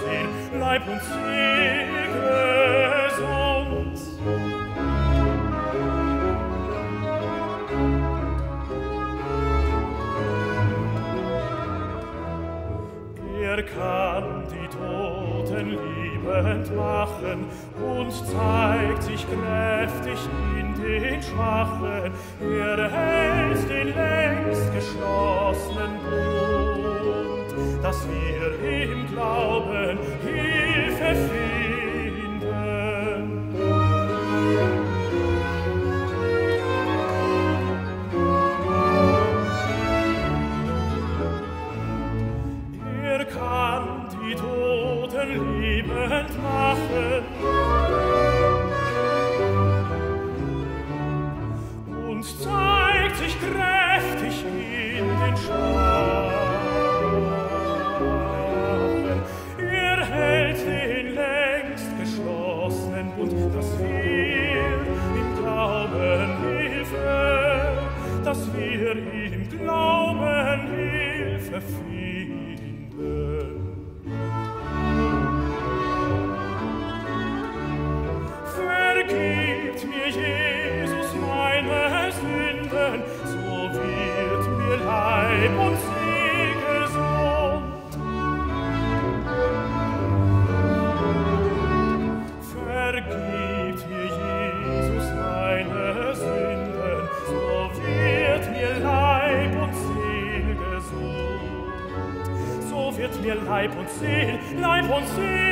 Seel, Leib und Seele gesund. Er kann die Toten liebend machen und zeigt sich kräftig in den Schwachen. Er hält den längst geschlossenen Bund, dass wir im Glauben Hilfe finden. Er kann die Toten liebend machen und zeigt sich kräftig in den Schwachen. Er hält den längst geschlossenen Bund, dass wir im Glauben Hilfe, dass wir im Glauben Hilfe finden. Vergibt mir, Jesus, meine Sünden, so wird mir Leib und Seele gesund. Vergibt mir, Jesus, meine Sünden, so wird mir Leib und Seele gesund. So wird mir Leib und Seele